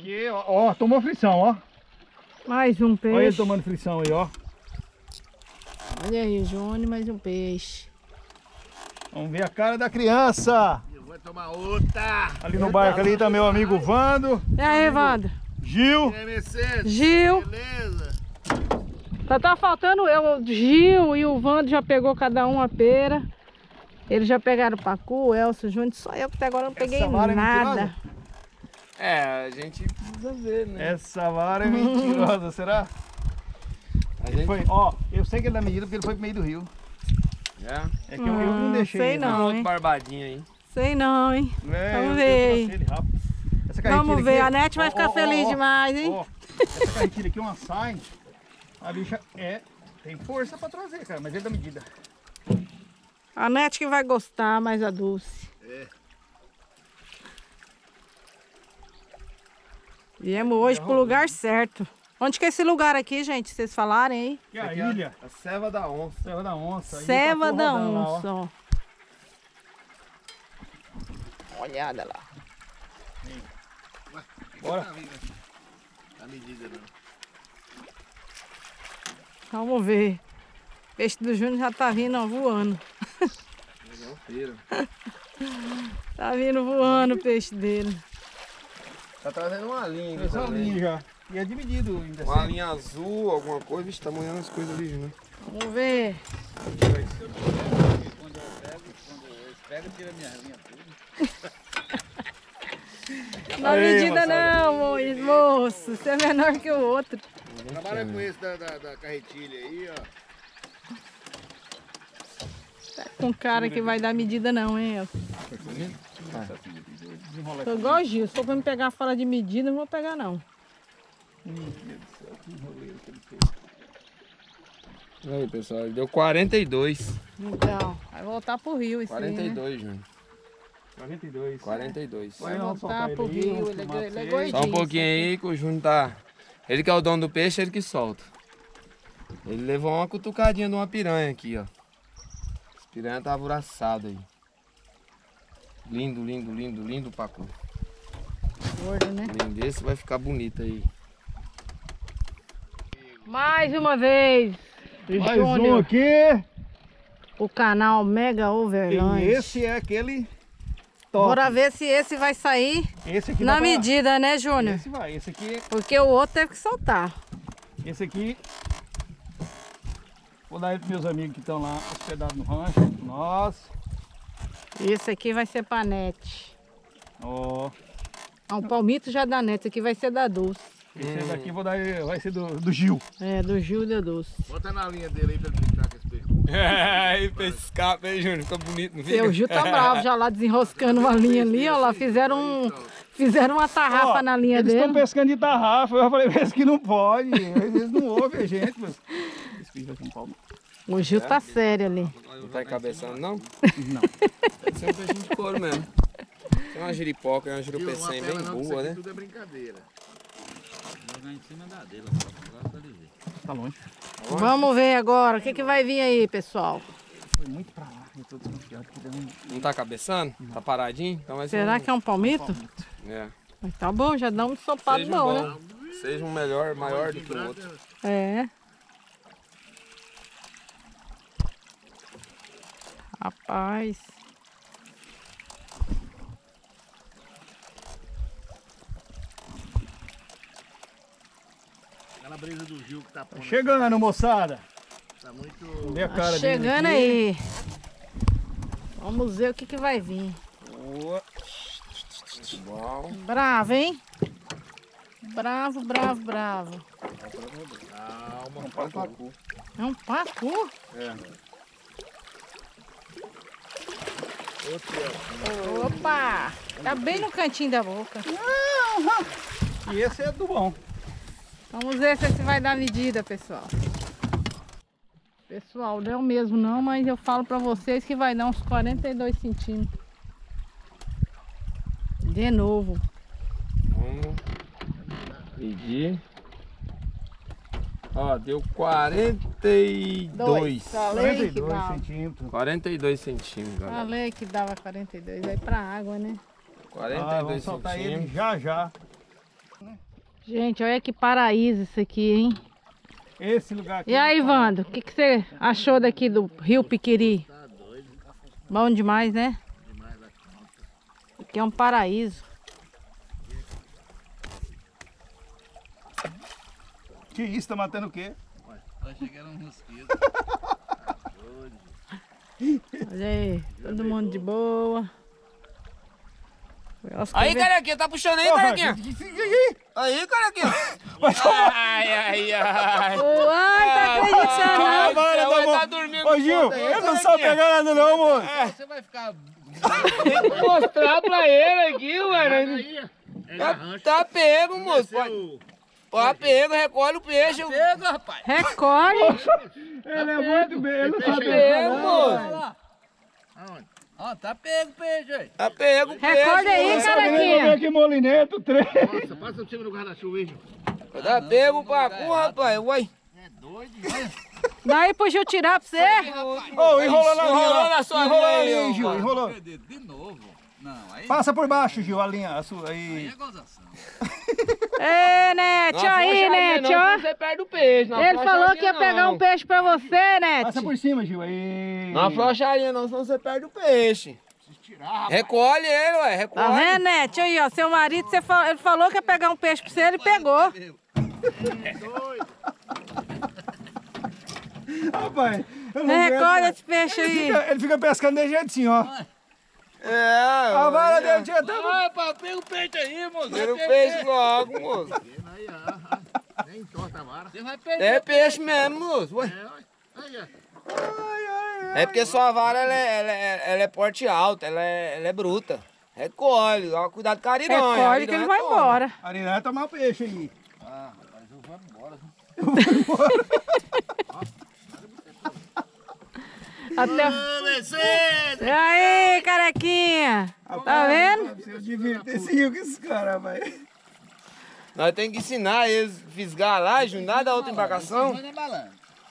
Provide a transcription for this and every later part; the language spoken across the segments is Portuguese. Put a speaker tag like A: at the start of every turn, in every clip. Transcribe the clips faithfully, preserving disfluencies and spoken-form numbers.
A: aqui, ó, ó, tomou frição, ó.
B: Mais um peixe.
A: Olha ele tomando frição aí, ó.
B: Olha aí, Júnior, mais um peixe.
A: Vamos ver a cara da criança.
C: Eu vou tomar outra.
A: Ali no barco ali tá meu amigo Vando.
B: E aí, Wanda?
A: Gil.
C: E aí, Mercedes?
B: Gil.
C: Beleza?
B: Só tá faltando eu, o Gil e o Wanda já pegou cada um a pera. Eles já pegaram o pacu, o Elcio, o Júnior, só eu que até agora não peguei
A: Essa vara é
B: nada.
A: mentirosa?
D: É, a gente precisa ver, né?
A: Essa vara é mentirosa, será?
D: A
A: Ele
D: gente...
A: foi, ó, eu sei que ele dá medida porque ele foi pro meio do rio.
D: É?
A: É que eu, eu não
B: Hum,
A: deixei
B: sei
A: ele.
B: não.
D: Não, outro
B: hein?
D: barbadinho aí.
B: Sei não, hein?
A: É,
B: Vamos
A: eu-
B: ver.
A: eu trouxe ele rápido. Essa carretilha
B: Vamos ver,
A: aqui-
B: a Nete vai
A: ó,
B: ficar
A: ó,
B: feliz
A: ó,
B: demais, hein?
A: ó, essa carretilha aqui é uma sign. A bicha é, tem força pra trazer, cara, mas ele dá medida.
B: A Nete que vai gostar, mais a Dulce.
C: É.
B: Viemos hoje pro lugar certo. Onde que é esse lugar aqui, gente? Vocês falarem aí?
A: Que é a
D: Aqui é
A: ilha.
D: A ceva da onça.
A: Ceva da onça. aí
B: Ceva
A: tá
B: da
A: rodando lá, ó.
B: onça, ó. Olhada lá.
A: Bora.
C: A medida não.
B: Vamos ver. O peixe do Júnior já tá vindo ó, voando.
D: Legal, feira.
B: Tá vindo voando o peixe dele.
D: Tá trazendo uma linha aqui
A: Essa
D: também.
A: linha já. E é dividido ainda.
D: Uma
A: sempre.
D: linha azul, alguma coisa. Vixe, tá molhando as coisas ali, né?
B: Vamos ver.
E: Quando eu pego, quando eu pego, tira minha linha tudo.
B: Não
A: Aí,
B: medida
A: moçada.
B: não, mo- moço. Você é menor que o outro.
C: Trabalha com esse da, da, da carretilha aí, ó.
B: Tá com cara que vai dar medida não, hein? Elcio?
A: Desenrola
B: Tô
A: aqui.
B: igual o Gil. Se for pra me pegar fora de medida, não vou pegar não.
A: Ih, meu Deus do céu, que enroleiro que ele fez.
D: Aí, pessoal, ele deu quarenta e dois.
B: Então, vai voltar pro rio esse
D: quarenta e
B: aí, né?
D: dois, Júnior.
A: quarenta e dois.
D: quarenta e dois.
A: Vai
B: Vai
A: não,
B: voltar
A: soltar
B: pro
A: ele aí,
B: rio,
A: vamos
B: ele é-
A: filmar
B: ele é
A: pra vocês.
B: gordinho.
D: Só um pouquinho aí que o Júnior tá... Ele que é o dono do peixe, ele que solta. Ele levou uma cutucadinha de uma piranha aqui, ó. Essa piranha tá abraçada aí. Lindo, lindo, lindo, lindo pacu.
B: Gordo, né?
D: Lindo, esse vai ficar bonito aí.
B: Mais uma vez,
A: Mais um
B: Júnior,
A: aqui.
B: o canal Mega
A: E
B: Overland.
A: esse é aquele top.
B: Bora ver se esse vai sair
A: Esse aqui
B: na
A: dá pra-
B: medida, né, Júnior?
A: Esse vai. Esse aqui,
B: Porque o outro teve que soltar.
A: esse aqui. Vou dar ele pros meus amigos que estão lá hospedados no rancho. Nossa.
B: Esse aqui vai ser pra Nete.
A: Ó.
B: Ah, o palmito já é da Nete, esse aqui vai ser da Dulce.
A: Esse daqui eu vou dar, vai ser do, do Gil.
B: É, do Gil e da Dulce.
C: Bota na linha dele aí pra ele brincar com esse peixe.
D: É, e pescar, hein, Júnior? Fica bonito, não
B: Seu Gil tá bravo já lá desenroscando uma linha ali, ó lá, fizeram um, fizeram uma tarrafa
A: Ó,
B: na linha
A: eles estão
B: dele.
A: pescando de tarrafa. Eu falei, esse que não pode. Eles não ouvem a gente, mas. Esse bicho vai ser um pau.
B: O Gil tá sério ali.
D: Não tá encabeçando, não?
A: Não.
D: Deve ser um peixinho de couro mesmo. Tem uma giripoca, uma
C: Viu? Uma
D: jurupecém
C: pena
D: bem
C: não, que isso
D: boa,
C: aqui
D: né?
C: tudo é brincadeira.
E: Vou jogar em cima da dele, ó. Agora pra ele ver.
A: Tá longe.
B: Vamos ver agora, o que que vai vir aí, pessoal?
A: Foi muito pra lá. Eu tô desconfiado que deu um.
D: Não tá cabeçando? Tá paradinho? Então vai ser
B: Será
D: um...
B: que é um palmito?
D: É.
B: Mas tá bom, já dá um ensopado
D: Seja um
B: bom,
D: bom,
B: né?
D: seja um melhor, maior do que o outro.
B: É. Rapaz.
C: Aquela brisa do Gil que tá pondo.
A: Chegando, moçada.
C: Tá muito.
A: Vamos ver a
B: Tá
A: cara dele
B: chegando
A: aqui.
B: aí. Vamos ver o que que vai vir.
A: Boa.
D: Bom.
B: Bravo, hein? Bravo, bravo, bravo.
C: Calma,
A: Um pacu.
B: É um pacu?
A: É.
B: Opa! Tá bem no cantinho da boca.
A: E esse é do bom.
B: Vamos ver se esse vai dar medida, pessoal. Pessoal, não é o mesmo não, mas eu falo pra vocês que vai dar uns quarenta e dois centímetros. De novo.
D: Vamos medir. Ó, deu quarenta e dois.
B: Falei
A: quarenta e
B: que
A: dois
B: dava.
A: centímetros.
D: quarenta e dois centímetros, galera.
B: Falei que dava quarenta e dois. Vai pra água, né?
D: quarenta
A: Ah,
D: e dois
A: vamos soltar ele
D: centímetros.
A: já já.
B: Gente, olha que paraíso isso aqui, hein?
A: Esse lugar aqui.
B: E aí, Vando, o que, que você achou daqui do Rio Piquiri?
C: Tá doido.
B: Bom demais, né?
C: Demais da conta.
B: Aqui é um paraíso.
A: Que isso, tá matando o quê?
E: Eu achei que era um mosquito.
C: Tá doido.
B: Olha aí, todo mundo de boa. Elas
D: Aí,
B: conver-
D: carequinha, tá puxando aí,
A: Porra,
D: carequinha?
A: que- que- que- que-
D: Aí, carequinha.
A: Vai tomar.
D: Ai, ai, ai.
B: Uai, tá acreditando,
A: Ah,
B: não?
A: vai,
D: Você
A: tá
D: vai
A: bom.
D: tá dormindo
A: Ô, Gil,
D: com conta aí,
A: eu não
D: carequinha.
A: sou pegar nada não, moço.
E: Você vai ficar...
D: Tem que mostrar pra ele aqui, mano.
C: Aí, é
D: Tá,
C: garrancho.
D: tá pego, moço. Pode,
C: Desceu.
D: pode pego, recolhe o peixe.
E: Pega, rapaz.
B: Recolhe.
A: Ele é muito bem, ele não
C: Tem
A: sabe
C: peixe
A: pegar
D: aí,
A: não.
D: moço.
E: Olha lá.
C: Aonde?
E: Ó, tá pego o peixe aí.
D: Tá pego o peixe.
B: Recolhe aí,
D: moço.
A: Sabe nem como é
B: carequinha.
A: que molinete, o trem.
C: Nossa, passa o time no guarda-chuva aí, Gil.
D: Tá pego o pacu, rapaz. Uai.
C: É doido, né?
B: Daí pro Gil tirar pra você.
A: Ô, enrolou na
D: Enrolou
A: linha.
D: na sua
A: Enrolou
D: linha aí,
A: ali,
D: ó,
A: Gil,
D: mano.
A: enrolou.
E: Perder de novo. Não, aí,
A: Passa por baixo, Gil, a linha, a sua,
E: aí
A: aí.
E: é gozação.
B: Ê, Nete, aí, Nete, ó.
D: Você perde o peixe. Não
B: Ele falou
D: afrouxaria,
B: que ia pegar
D: não.
B: um peixe pra você, Nete.
A: Passa por cima, Gil, aí.
D: Não afrouxaria não, senão você perde o peixe.
C: Preciso tirar, rapaz.
D: Recolhe ele, ué. Recolhe.
B: Tá vendo, Nete? Aí, ó, seu marido, você fa- ele falou que ia pegar um peixe pra você, ele pegou.
C: É doido.
A: Rapaz, eu não aguento,
B: Recolhe
A: né?
B: esse peixe
A: Ele
B: aí.
A: fica, ele fica pescando de jeito assim, ó.
D: É,
A: A vara dele tinha até...
E: Ai, pá, pega o peixe aí, moço.
D: Tira o
E: Vai
D: peixe
E: perder.
D: logo, moço.
C: Vendo aí, ó, ó. Nem entorta a vara.
E: Você vai perder.
D: É peixe mesmo, moço. Ué.
C: É, ó. Aí, ó.
A: Ai, ai, ai.
D: É porque sua vara ela é, ela é, ela é porte alto, ela é, ela é bruta. Recolhe, ó, cuidado com a ariranha. a
B: Recolhe que ele
D: ariranha
B: vai
D: toma.
B: embora.
A: Ariana vai tomar peixe aí.
E: Ah, rapaz, eu vou embora.
B: Até...
C: Ô, Mercedes!
B: E aí, carequinha? Tá vendo?
A: Eu devia ter seguido com esses caras, vai.
D: Nós temos que ensinar eles a fisgar lá, juntar da outra embarcação.
E: Manda malandro.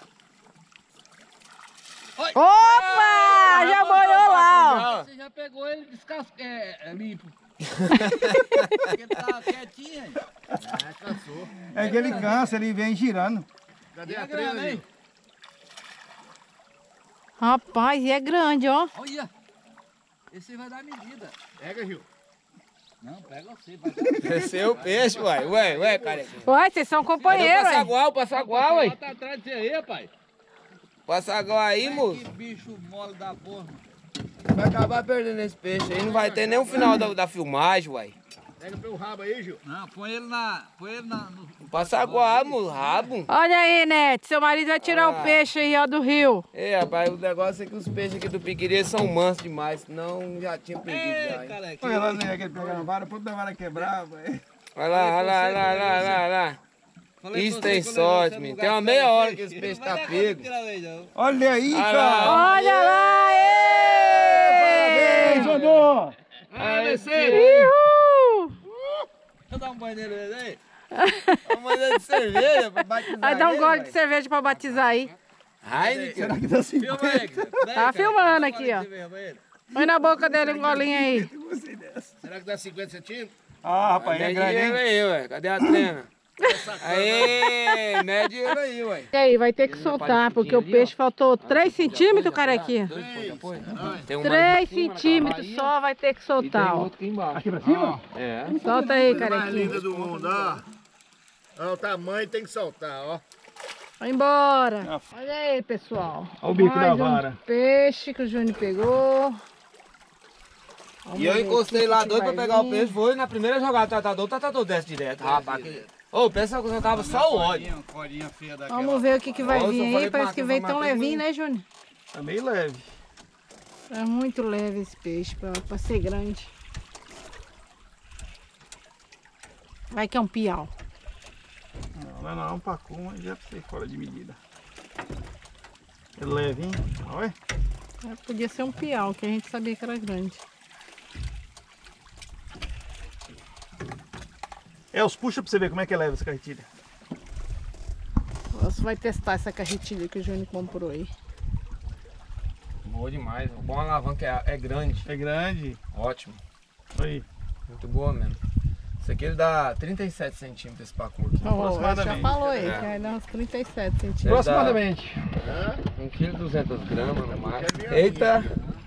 B: Opa! Já boiou lá, ó.
E: Você já pegou ele descasco, é, é limpo. Ele tá quietinho aí.
C: Ah, cansou.
A: É que ele cansa, ele vem girando.
C: Cadê
E: E
C: a
E: a
C: trena
E: grana,
C: aí?
E: hein?
B: Rapaz, e é grande, ó.
E: Olha. Esse vai dar medida.
C: Pega, Gil.
E: Não, pega você. Vai dar.
D: Desceu o peixe, ué. Ué, ué, cara.
B: Ué, vocês são companheiros,
D: Passa
B: ué.
D: igual, passa igual, ué.
E: Tá atrás de você aí, rapaz.
D: Passa igual aí, moço.
E: Que bicho mole da porra.
D: Vai acabar perdendo esse peixe aí. Não vai ter nem o final da, da filmagem, ué.
C: Pega pelo rabo aí, Gil.
E: Não, põe ele na... Põe ele na... No...
D: Passa igual, moço. Rabo.
B: Olha aí, Nete, seu marido vai tirar o peixe aí, ó, do rio.
D: Ei, rapaz, o negócio é que os peixes aqui do Piquiri são mansos demais. Senão já tinha perdido já,
E: Ei,
D: hein.
E: cara,
A: Olha lá, né, que ele pega na vara, ponto da vara quebrar, vai.
D: Olha lá, olha lá, olha lá, olha lá, olha lá.
E: falei
D: Isso
E: pra
D: tem
E: você, quando
D: sorte,
E: você
D: menino.
E: no
D: Tem uma
E: lugar
D: meia
E: que
D: hora
E: pega
D: que esse peixe
E: Mas
D: tá
E: não é
D: pego.
E: tirar leite, não.
A: Olha aí,
D: Olha
A: cara.
D: lá.
B: Olha lá,
A: Parabéns,
B: ê!
A: Dodô.
D: Aí,
B: Uhul!
E: Deixa eu dar um banho nele aí.
D: Vamos mandar de cerveja pra batizar
B: Vai dar um
D: ele,
B: gole
D: vai.
B: de cerveja pra batizar aí.
D: Heineken.
A: Será que dá assim?
E: Filma aí.
B: Tá filmando aqui, ó. Põe na boca dele um golinho aí.
A: Gostei dessa.
C: Será que dá cinquenta centímetros?
A: Ah, rapaz, é
D: Mede
A: grande,
D: ele
A: hein?
D: aí, ué. Cadê a trena? Aê, mede ele aí, ué.
B: E aí, vai ter que soltar, porque o peixe faltou três centímetros, carequinha.
D: Dois, põe, já põe. Tem um
B: três
D: mais em cima,
B: centímetros
D: naquela
B: só vai ter que
D: baía, e tem
B: soltar, ó.
D: outro aqui embaixo.
A: Aqui pra cima?
D: É.
B: Solta aí,
C: Coisa mais
B: carequinha.
C: linda do mundo, ó. Ó, o tamanho tem que soltar, ó.
B: Vai embora. Olha aí, pessoal.
A: Olha o bico
B: Mais
A: da
B: um
A: vara.
B: peixe que o Júnior pegou. Vamos
D: E eu
B: ver
D: encostei
B: aqui
D: lá
B: que
D: doido pra
B: vai
D: pegar o
B: vir.
D: peixe, foi na primeira jogada do tratador, o tratador desce direto, rapaz. que- Ô, pensa que eu tava só o ódio.
E: Corinha feia daquela.
B: Vamos ver o que, que vai
D: Nossa,
B: vir
D: eu
B: aí.
D: falei pro
B: Parece que
D: Matheus,
B: veio
D: mas
B: tão
D: Matheus
B: levinho,
D: não-
B: né, Júnior?
A: Tá meio leve.
B: É muito leve esse peixe pra, pra ser grande. Vai que é um piau.
A: Não, não, não, é um pacu, mas já sei fora de medida. É leve, hein? Olha.
B: É, podia ser um piau, que a gente sabia que era grande.
A: É, os puxa pra você ver como é que é leve essa carretilha.
B: Você vai testar essa carretilha que o Júnior comprou aí.
D: Boa demais, o bom alavanca é, é grande,
A: É grande.
D: ótimo,
A: Aí.
D: muito boa mesmo. Esse aqui ele dá trinta e sete centímetros esse pacu aqui.
B: Oh, já
A: Aproximadamente.
B: falou aí,
D: É.
B: que vai dar uns trinta e sete centímetros.
A: Aproximadamente.
D: um quilo e duzentas gramas no máximo. Eita!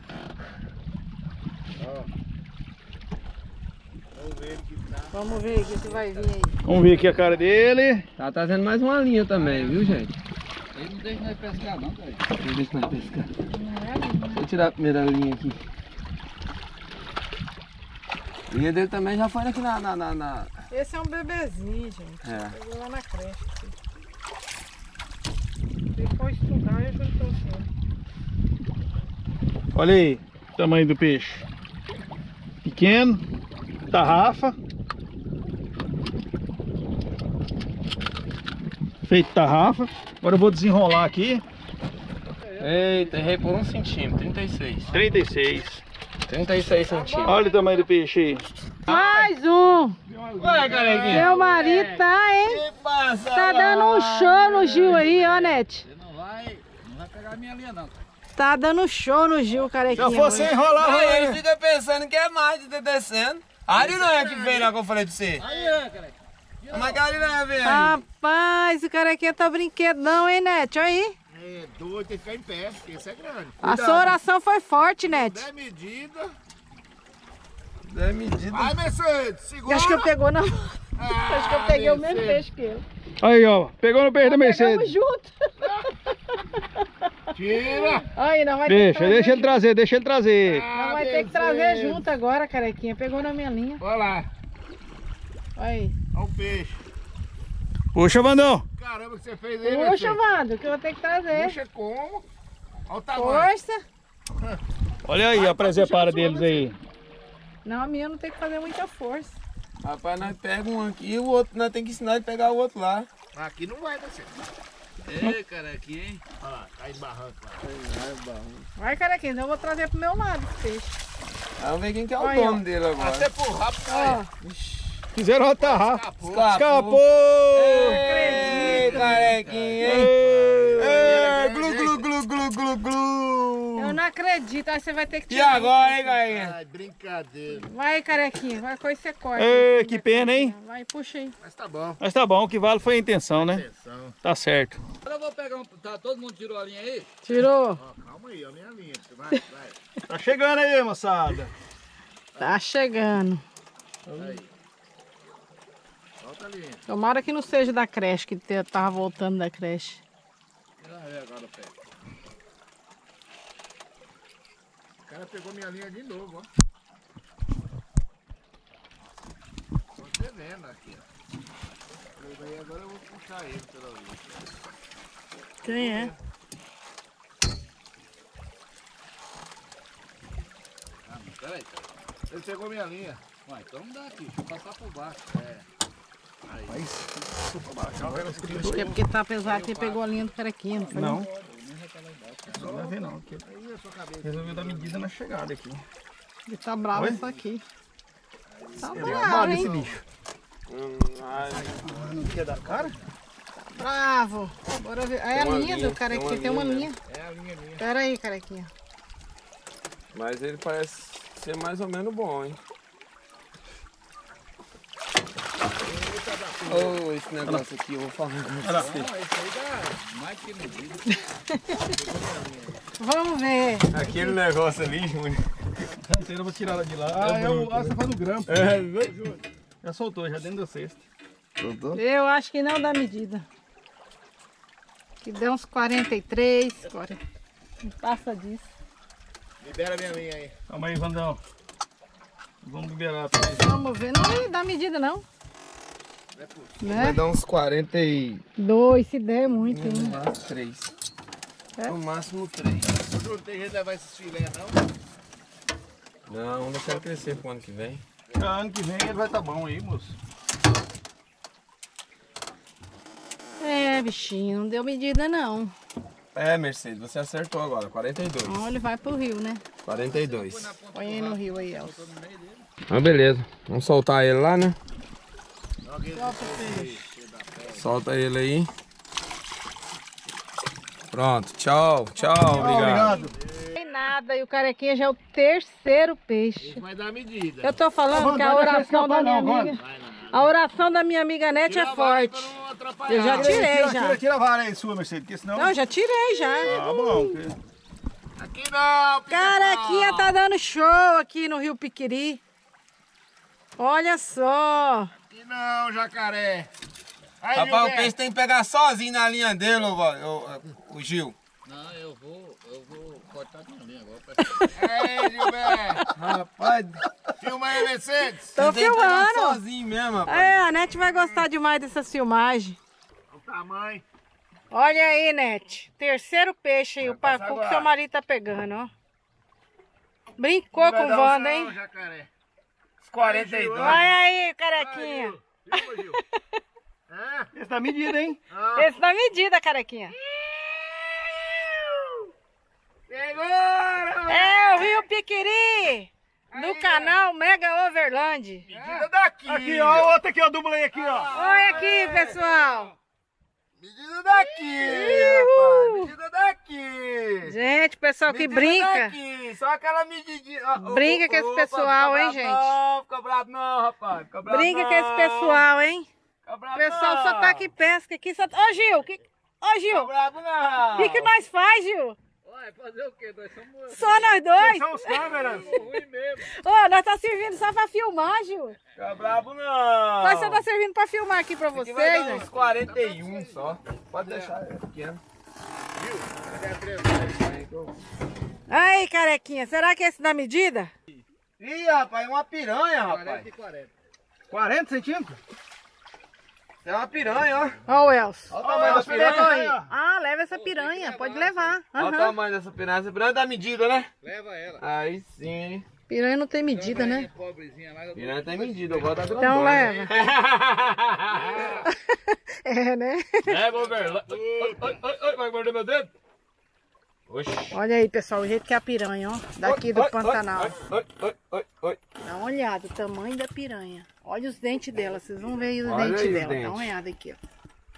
B: Vamos ver o que que vai vir aí.
A: Vamos ver aqui a cara dele.
D: Tá trazendo mais uma linha também, viu, gente?
E: Ele não deixa nós pescar não, velho.
D: Deixa eu ver se nós pescar.
B: Não é linha.
D: Deixa eu tirar a primeira linha aqui. A linha dele também já foi aqui na... na, na, na...
B: Esse é um bebezinho, gente.
D: É.
B: Pegou lá na creche. Aqui. Depois estudar, eu já estou sendo.
A: Olha aí o tamanho do peixe. Pequeno, tarrafa. Feito tarrafa. Agora eu vou desenrolar aqui.
D: Eita, errei por um centímetro, trinta e seis.
A: trinta e seis.
D: trinta e seis centímetros.
A: Olha o tamanho do peixe aí.
B: Mais um!
D: Ué, carequinha.
B: Seu marido tá, hein?
D: Que passa?
B: Tá dando um show no Gil aí, ó, Nete.
E: Você não vai, não vai pegar a minha linha não.
B: Tá dando show no Gil,
A: Se
B: carequinha.
A: eu fosse
B: hoje.
A: enrolar,
D: Não, ele
A: vai.
D: fica pensando que é mais de ter descendo. A Ari não é que veio lá que eu falei pra você.
E: Aí, é, cara.
D: Como é que a Ari não é, velho?
B: Rapaz, o carequinha tá brinquedão, hein, Nete? Olha aí.
C: É doido, tem que ficar em pé, porque esse é grande.
B: A sua oração foi forte, Nete.
C: dez medidas.
D: É medida.
C: Vai, Mercedes, segura.
B: Acho que eu pegou na mão.
C: Ah,
B: Acho que eu peguei o mesmo
C: Mercedes.
B: peixe que ele.
A: Aí, ó. Pegou no peixe da
B: Pegamos
A: Mercedes.
B: junto.
C: Tira.
B: Aí, não vai ter
A: Deixa,
B: que
A: deixa ele
B: trazer.
A: trazer, deixa ele trazer.
B: Não vai ter que trazer junto agora, carequinha. Pegou na minha linha.
C: Olha lá,
B: Olha aí.
C: olha o peixe.
A: Puxa, Vandão.
C: Caramba, que você fez aí,
B: Puxa,
C: Mercedes.
B: Vando, que eu vou ter que trazer.
C: Puxa como? Olha o tamanho.
B: Força.
A: Olha aí a presepada deles aí.
B: Não, a minha não tem que fazer muita força.
D: Rapaz, nós pegamos um aqui e o outro nós temos que ensinar ele a pegar o outro lá.
C: Aqui não vai descer.
E: Ei, cara, aqui, hein?
C: Olha lá, cai em barranco lá.
B: Vai, carequinha, então eu vou trazer pro meu lado esse peixe.
D: Vamos ver quem que é o
B: Olha,
D: dono dele agora.
C: Até por rápido,
B: Ó,
A: Fizeram uma tarrafa.
C: escapou.
A: Escapou!
D: Ei, carequinha, hein? Ei, glu, glu, glu, glu, glu, glu.
B: eu não acredito. Aí você vai ter que
D: E
B: tirar.
D: agora, hein, carequinha?
C: Ai, brincadeira.
B: Vai, carequinha. Vai, coisa você corta.
A: Ei, que pena, hein?
B: Vai, puxa aí.
C: Mas tá bom.
A: Mas tá bom, o que vale foi a intenção, né?
C: Atenção.
A: Tá certo.
E: Agora eu vou pegar um... Tá, todo mundo tirou a linha aí?
B: Tirou.
C: Ó, calma aí, ó, minha linha. Vai, vai.
A: Tá chegando aí, moçada.
B: Tá chegando.
C: Aí. Solta a linha.
B: Tomara que não seja da creche, que te- tava voltando da creche.
C: Tira aí agora o pé. O cara pegou minha linha de novo, ó. Tô você vendo aqui, ó. Aí agora eu vou puxar ele pela linha.
B: Quem é?
E: Ah, mas peraí, cara.
C: Ele pegou minha linha.
E: Ué, então não dá aqui, deixa eu passar por baixo.
C: É. Aí.
B: Acho que é porque tá pesado que ele pegou a linha do carequinha, não foi?
A: Não. Não vai ver não. porque
C: Aí a sua cabeça.
A: Resolveu dar medida na chegada aqui.
B: Ele tá bravo
A: Oi?
B: isso aqui. Tá
A: É
B: bravo,
A: armado esse
B: hein?
A: bicho. Não quer dar cara?
B: Bravo. Bora ver. Aí a
D: Tem uma
B: linha
D: linha,
B: do carequinha,
D: tem
B: tem
D: uma
B: uma
D: linha
B: linha.
C: É a linha minha.
B: Pera aí, carequinha.
D: Mas ele parece ser mais ou menos bom, hein? Oh, esse negócio aqui, eu vou falar com
A: Olha lá.
D: você.
E: Não, esse aí dá mais que medida.
B: Vamos ver.
D: Aquele negócio ali, Júnior.
A: Canteira, eu vou tirar ela de lá. Ah, é o. Ah, você faz o grampo.
D: É,
A: Já soltou, já dentro da cesta.
B: Eu acho que não dá medida. Que deu uns quarenta e três, quarenta. Não passa disso.
C: Libera minha linha aí.
A: Calma aí, Vandão. Vamos liberar pra ele.
B: Vamos ver. Não dá medida, não.
D: vai
B: Né?
D: dar uns quarenta e...
B: Dois, se der, muito,
D: No
B: hein?
D: máximo três.
B: É?
D: No máximo três.
C: Não tem jeito de levar esses filé, não?
D: Não, vamos deixar ele crescer pro ano que vem.
A: Ah, ano que vem ele vai tá bom aí, moço.
B: É, bichinho, não deu medida, não.
D: É, Mercedes, você acertou agora, quarenta e dois.
B: Então ele vai pro rio, né?
D: quarenta e dois.
B: Põe aí no rio aí, Elcio.
D: Ah, beleza. Vamos soltar ele lá, né? Solta ele aí. Pronto, tchau, tchau, obrigado.
A: Obrigado.
B: Não tem nada. E o carequinha já é o terceiro peixe.
C: Isso vai dar medida.
B: Eu tô falando que a oração da minha amiga...
C: Vai não.
B: A oração da minha amiga Nete é forte. Eu já tirei,
A: Tira,
B: já.
A: tira, tira a vara aí sua, Mercedes, porque senão...
B: Não, já tirei, já.
A: Ah, bom.
C: Aqui não, pica-pau.
B: Carequinha tá dando show aqui no Rio Piquiri. Olha só.
C: Aqui não, jacaré. Aí,
D: Rapaz, o
C: Gilberto.
D: peixe tem que pegar sozinho na linha dele, ô, ô, o Gil.
E: Não, eu vou, eu vou cortar minha linha agora.
C: Aí, Gilberto.
D: Rapaz,
C: Filma aí, Mercedes.
B: Tô
D: tem que pegar
B: filmando.
D: sozinho mesmo, rapaz.
B: É, a Nete vai gostar demais dessas filmagens.
C: O tamanho.
B: Olha aí, Nete. Terceiro peixe aí, o
C: passar
B: pacu que
C: agora.
B: seu marido tá pegando, ó. Brincou
C: Não vai
B: com o
C: dar
B: Wanda,
C: não,
B: hein?
C: jacaré.
D: quarenta e dois.
B: Olha aí, carequinha.
C: Filma, Gil. Hã?
A: Esse tá medido, hein?
C: Ah.
B: Esse dá medida, carequinha.
C: Pegou!
B: É o Rio Piquiri, do canal Mega Overland.
C: Medida daqui.
A: Aqui, ó, o outro aqui, ó, dublê aqui, ó.
B: Olha aqui, pessoal.
C: Medida daqui, rapaz. Medida daqui.
B: Gente, pessoal que
C: Medida
B: brinca.
C: daqui. Só aquela medidinha. Ó, ó,
B: Brinca
C: ó,
B: com esse
C: opa,
B: pessoal,
C: fica
B: hein,
C: bravo
B: gente?
C: Não, fica bravo não, rapaz. Fica bravo
B: Brinca
C: não.
B: com esse pessoal, hein?
C: Fica
B: O
C: bravo
B: pessoal
C: não.
B: só tá que pesca aqui. Só... Ô, Gil, que... Ô,
C: Fica
B: Gil,
C: bravo não.
B: o que, que nós faz, Gil?
E: Vai fazer o quê? Nós somos
B: Só nós dois?
A: São os câmeras.
E: ruins mesmo.
B: Ô, nós tá servindo só pra filmar, Gil.
C: Fica bravo não.
B: Nós só tá servindo pra filmar aqui pra
D: Aqui
B: vocês,
D: vai dar
B: né?
D: uns quarenta e um só. Pode deixar, é pequeno.
B: Aí, carequinha, será que esse dá medida?
D: Ih, rapaz, é uma piranha, rapaz.
E: quarenta e quarenta.
A: quarenta centímetros?
D: É uma piranha, ó.
B: Ó o Elcio.
D: Olha o tamanho da
A: Olha
D: piranha.
A: aí.
B: Ah, leva essa piranha, pode levar.
D: Olha o
B: Aham.
D: tamanho dessa piranha. Essa piranha dá medida, né?
E: Leva ela.
D: Aí sim.
B: Piranha não tem medida, né?
E: Pobrezinha lá. eu dou-
D: Piranha tem medida, eu gosto da grandona.
B: Então leva. É, né?
D: É, vou ver. Oi, oi, oi, oi, vai morder meu dedo? Oxi.
B: Olha aí, pessoal, o jeito que é a piranha, ó. Daqui do
D: Oi, oi,
B: Pantanal.
D: Oi, oi, oi, oi, oi.
B: Dá uma olhada, o tamanho da piranha. Olha os dentes dela, vocês vão ver aí os
D: Olha
B: dentes
D: aí os
B: dela. Dá
D: dentes.
B: uma olhada aqui, ó.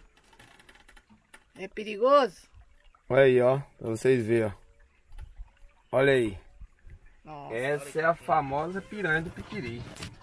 B: É perigoso?
D: Olha aí, ó. Pra vocês verem, ó. Olha aí.
B: Nossa.
D: Essa é a famosa piranha do Piquiri.